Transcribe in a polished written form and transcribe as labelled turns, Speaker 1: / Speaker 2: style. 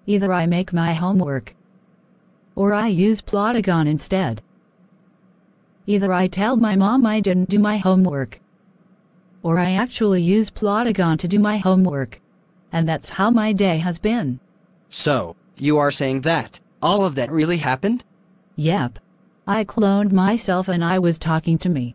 Speaker 1: Either I make my homework, or I use Plotagon instead. Either I tell my mom I didn't do my homework, or I actually use Plotagon to do my homework. And that's how my day has been.
Speaker 2: So, you are saying that all of that really happened?
Speaker 1: Yep. I cloned myself and I was talking to me.